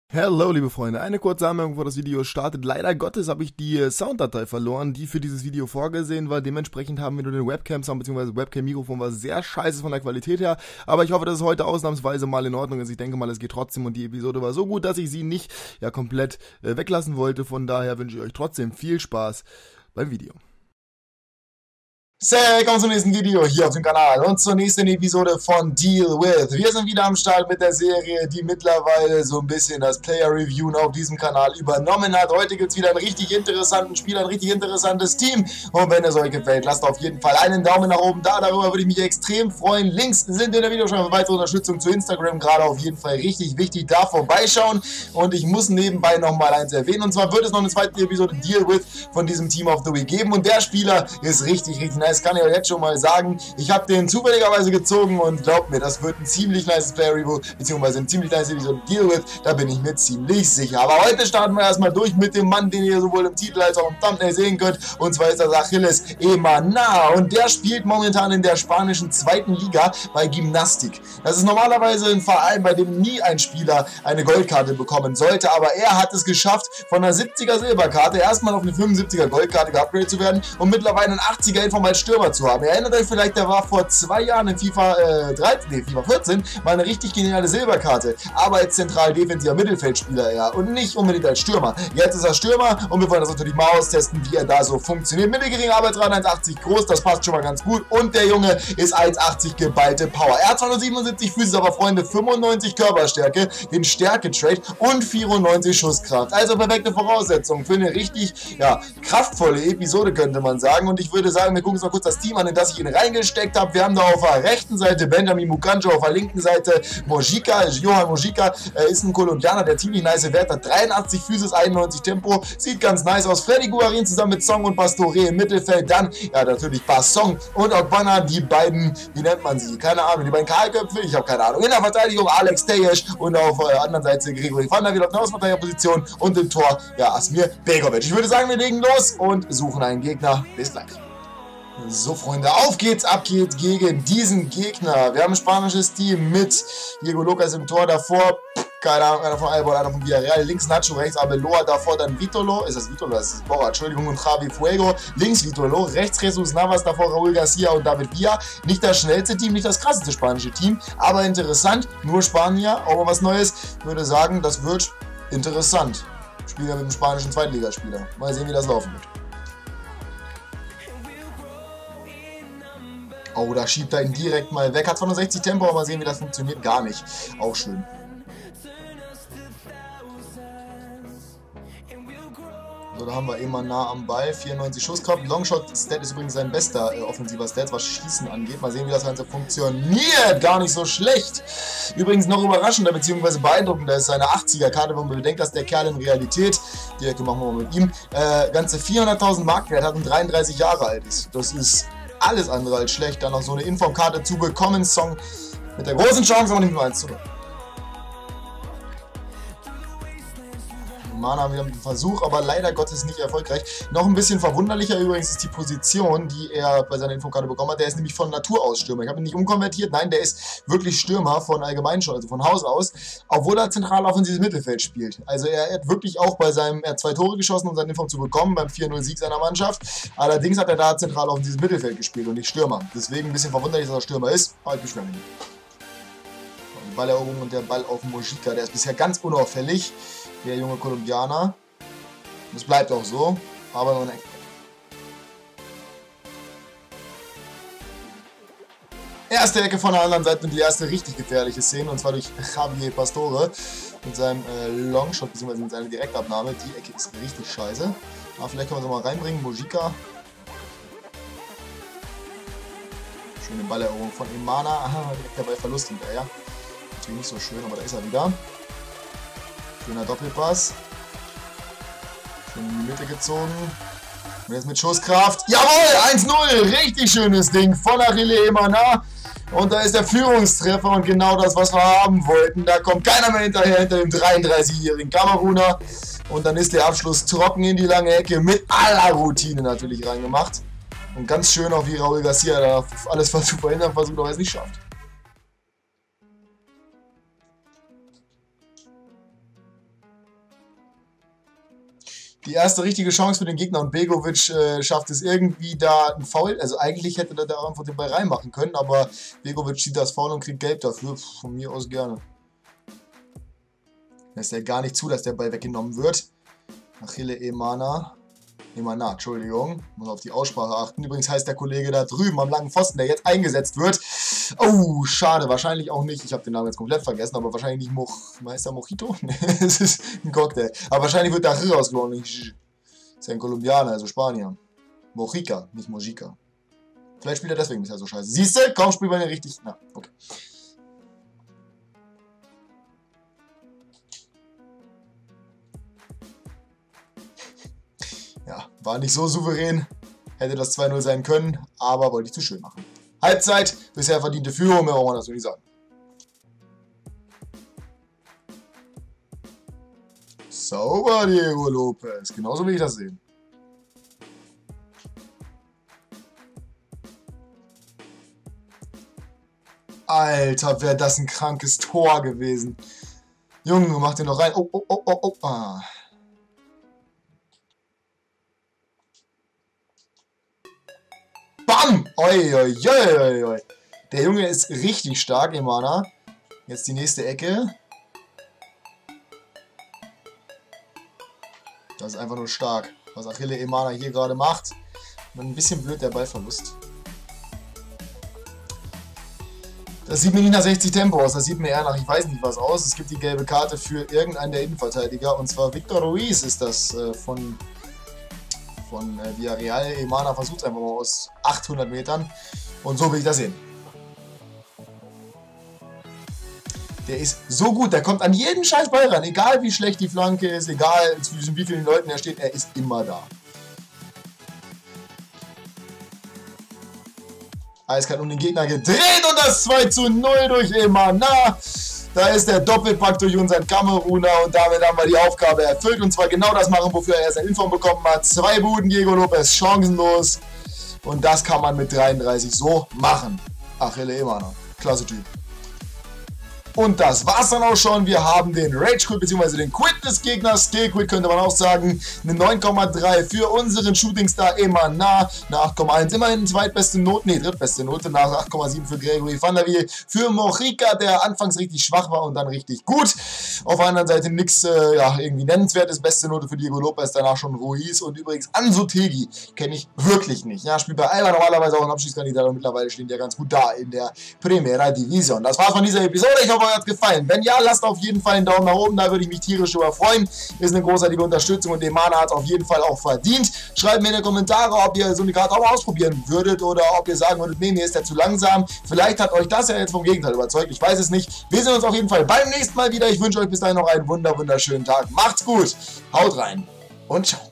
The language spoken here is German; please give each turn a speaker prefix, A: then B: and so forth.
A: Hallo liebe Freunde, eine kurze Anmerkung, bevor das Video startet. Leider Gottes habe ich die Sounddatei verloren, die für dieses Video vorgesehen war. Dementsprechend haben wir nur den Webcam-Sound bzw. Webcam-Mikrofon war sehr scheiße von der Qualität her. Aber ich hoffe, dass es heute ausnahmsweise mal in Ordnung ist. Ich denke mal, es geht trotzdem und die Episode war so gut, dass ich sie nicht komplett weglassen wollte. Von daher wünsche ich euch trotzdem viel Spaß beim Video.
B: Willkommen zum nächsten Video hier auf dem Kanal und zur nächsten Episode von Deal With. Wir sind wieder am Start mit der Serie, die mittlerweile so ein bisschen das Player Review auf diesem Kanal übernommen hat. Heute gibt es wieder einen richtig interessanten Spiel, ein richtig interessantes Team. Und wenn es euch gefällt, lasst auf jeden Fall einen Daumen nach oben da. Darüber würde ich mich extrem freuen. Links sind in der Videobeschreibung für weitere Unterstützung zu Instagram gerade auf jeden Fall richtig wichtig. Da vorbeischauen. Und ich muss nebenbei nochmal eins erwähnen. Und zwar wird es noch eine zweite Episode Deal With von diesem Team of the Week geben. Und der Spieler ist richtig nice. Das kann ich euch jetzt schon mal sagen. Ich habe den zufälligerweise gezogen und glaubt mir, das wird ein ziemlich nice Player Review, beziehungsweise ein ziemlich nice Episode Deal With, da bin ich mir ziemlich sicher. Aber heute starten wir erstmal durch mit dem Mann, den ihr sowohl im Titel als auch im Thumbnail sehen könnt, und zwar ist das Achilles Emana und der spielt momentan in der spanischen zweiten Liga bei Gimnastik. Das ist normalerweise ein Verein, bei dem nie ein Spieler eine Goldkarte bekommen sollte, aber er hat es geschafft, von einer 70er Silberkarte erstmal auf eine 75er Goldkarte geupgradet zu werden und mittlerweile einen 80er Inform als Stürmer zu haben. Ihr erinnert euch vielleicht, der war vor 2 Jahren in FIFA 14 mal eine richtig geniale Silberkarte, aber als zentral defensiver Mittelfeldspieler ja und nicht unbedingt als Stürmer. Jetzt ist er Stürmer und wir wollen das natürlich mal austesten, wie er da so funktioniert. Mittelgeringer Arbeitsrate 1,80 groß, das passt schon mal ganz gut und der Junge ist 1,80 geballte Power. Er hat zwar nur 77 Füße, aber Freunde, 95 Körperstärke, den Stärke-Trade und 94 Schusskraft. Also perfekte Voraussetzungen für eine richtig kraftvolle Episode, könnte man sagen. Und ich würde sagen, wir gucken uns mal kurz das Team an, in das ich ihn reingesteckt habe. Wir haben da auf der rechten Seite Benjamin Mukanjo, auf der linken Seite Mojica. Johan Mojica ist ein Kolumbianer, der ziemlich nice Wert hat. 83 Physis, 91 Tempo. Sieht ganz nice aus. Freddy Guarin zusammen mit Song und Pastore im Mittelfeld. Dann, natürlich Bassong und Ogbana, die beiden, wie nennt man sie? Keine Ahnung, die beiden Kahlköpfe? Ich habe keine Ahnung. In der Verteidigung Alex Tejes und auf der anderen Seite Gregory Van der Wiel auf der Außenverteidigerposition und im Tor, Asmir Begovic. Ich würde sagen, wir legen los und suchen einen Gegner. Bis gleich. So Freunde, auf geht's, ab geht's gegen diesen Gegner. Wir haben ein spanisches Team mit Diego Locas im Tor, davor, keine Ahnung, einer von Albon, einer von Villarreal, links Nacho, rechts Abeloa, davor dann Vitolo, ist das Vitolo, das ist Bauer, Entschuldigung, und Javi Fuego, links Vitolo, rechts Jesus Navas, davor Raúl García und David Villa. Nicht das schnellste Team, nicht das krasseste spanische Team, aber interessant, nur Spanier, auch mal was Neues. Ich würde sagen, das wird interessant. Spieler mit einem spanischen Zweitligaspieler. Mal sehen, wie das laufen wird. Oh, da schiebt er ihn direkt mal weg. Hat zwar nur 60 Tempo, aber mal sehen, wie das funktioniert. Gar nicht. Auch schön. So, da haben wir immer nah am Ball. 94 Schusskraft. Longshot-Stat ist übrigens sein bester offensiver Stat, was Schießen angeht. Mal sehen, wie das Ganze funktioniert. Gar nicht so schlecht. Übrigens noch überraschender bzw. beeindruckender ist seine 80er-Karte, wenn man bedenkt, dass der Kerl in Realität, direkt machen wir mal mit ihm, ganze 400.000 Marktwert hat und 33 Jahre alt ist. Das ist alles andere als schlecht, dann noch so eine Informkarte zu bekommen. Song mit der großen Chance, aber nicht nur 1:0. Mana wieder mit dem Versuch, aber leider Gottes nicht erfolgreich. Noch ein bisschen verwunderlicher übrigens ist die Position, die er bei seiner Infokarte bekommen hat. Der ist nämlich von Natur aus Stürmer. Ich habe ihn nicht umkonvertiert, nein, der ist wirklich Stürmer von allgemein schon, also von Haus aus, obwohl er zentral offensives Mittelfeld spielt. Also er hat wirklich auch bei seinem, er hat 2 Tore geschossen, um seinen Info zu bekommen, beim 4-0-Sieg seiner Mannschaft. Allerdings hat er da zentral offensives Mittelfeld gespielt und nicht Stürmer. Deswegen ein bisschen verwunderlich, dass er Stürmer ist, aber ich beschwere mich nicht. Die Balleroberung und der Ball auf Mojica, der ist bisher ganz unauffällig. Der junge Kolumbianer. Das bleibt auch so, aber nur eine Ecke. Erste Ecke von der anderen Seite und die erste richtig gefährliche Szene, und zwar durch Javier Pastore mit seinem Longshot bzw. mit seiner Direktabnahme. Die Ecke ist richtig scheiße. Aber vielleicht können wir sie mal reinbringen. Mojica. Schöne Balleroberung von Emana. Aha, direkt dabei Verlust hinterher. Natürlich nicht so schön, aber da ist er wieder. Schöner Doppelpass. Schön in die Mitte gezogen. Und jetzt mit Schusskraft. Jawohl! 1:0! Richtig schönes Ding von Achilles Emana. Und da ist der Führungstreffer und genau das, was wir haben wollten. Da kommt keiner mehr hinterher, hinter dem 33-jährigen Kameruner. Und dann ist der Abschluss trocken in die lange Ecke mit aller Routine natürlich reingemacht. Und ganz schön auch, wie Raúl García da alles zu verhindern versucht, aber es nicht schafft. Die erste richtige Chance für den Gegner und Begovic schafft es irgendwie da ein Foul. Also eigentlich hätte er da einfach den Ball reinmachen können, aber Begovic zieht das Foul und kriegt Gelb dafür. Von mir aus gerne. Lässt er gar nicht zu, dass der Ball weggenommen wird. Achille Emana, Entschuldigung. Muss auf die Aussprache achten. Übrigens heißt der Kollege da drüben am langen Pfosten, der jetzt eingesetzt wird. Oh, schade. Wahrscheinlich auch nicht. Ich habe den Namen jetzt komplett vergessen, aber wahrscheinlich nicht Meister Mojito? Nee, es ist ein Cocktail. Aber wahrscheinlich wird da R ausgesprochen. Ist ja ein Kolumbianer, also Spanier. Mojica, nicht Mojica. Vielleicht spielt er deswegen bisher so scheiße. Siehst du? Kaum spielt man den richtig. Na, okay. Ja, war nicht so souverän. Hätte das 2-0 sein können, aber wollte ich zu schön machen. Halbzeit, bisher verdiente Führung, mehr braucht man dazu nicht sagen. Sauber, Diego Lopez. Genauso will ich das sehen. Alter, wäre das ein krankes Tor gewesen. Junge, mach den noch rein. Oh, oh, oh, oh, oh. Ah. Bam! Oi, oi, oi, oi. Der Junge ist richtig stark, Emana. Jetzt die nächste Ecke. Das ist einfach nur stark, was Achille Emana hier gerade macht. Und ein bisschen blöd der Ballverlust. Das sieht mir nicht nach 60 Tempo aus, das sieht mir eher nach ich weiß nicht was aus. Es gibt die gelbe Karte für irgendeinen der Innenverteidiger und zwar Victor Ruiz ist das von Villarreal. Emana versucht es einfach mal aus 800 Metern und so will ich das sehen. Der ist so gut, der kommt an jeden scheiß Ball ran, egal wie schlecht die Flanke ist, egal zwischen wie vielen Leuten er steht, er ist immer da. Eiskalt um den Gegner gedreht und das 2:0 durch Emana. Da ist der Doppelpack durch unseren Kameruner und damit haben wir die Aufgabe erfüllt und zwar genau das machen, wofür er erst ein Inform bekommen hat. 2 Buden, Diego Lopez chancenlos und das kann man mit 33 so machen. Achille Emana, klasse Typ. Und das war's dann auch schon. Wir haben den Rage Quit bzw. den Quit des Gegners, Skill Quit könnte man auch sagen, eine 9,3 für unseren Shootingstar Emana, eine 8,1, immerhin drittbeste Note nach 8,7 für Gregory Van der Wiel, für Mojica, der anfangs richtig schwach war und dann richtig gut. Auf der anderen Seite nichts irgendwie nennenswertes, beste Note für Diego Lopez, danach schon Ruiz und übrigens Ansu Tegi kenne ich wirklich nicht. Ja, spielt bei Alba normalerweise auch ein Abschiedskandidat und mittlerweile stehen die ja ganz gut da in der Primera Division. Das war's von dieser Episode. Ich hoffe, euch hat gefallen. Wenn ja, lasst auf jeden Fall einen Daumen nach oben, da würde ich mich tierisch drüber freuen. Ist eine großartige Unterstützung und Emana hat es auf jeden Fall auch verdient. Schreibt mir in die Kommentare, ob ihr so eine Karte auch mal ausprobieren würdet oder ob ihr sagen würdet, nee, mir ist der zu langsam. Vielleicht hat euch das ja jetzt vom Gegenteil überzeugt, ich weiß es nicht. Wir sehen uns auf jeden Fall beim nächsten Mal wieder. Ich wünsche euch bis dahin noch einen wunderschönen Tag. Macht's gut, haut rein und ciao.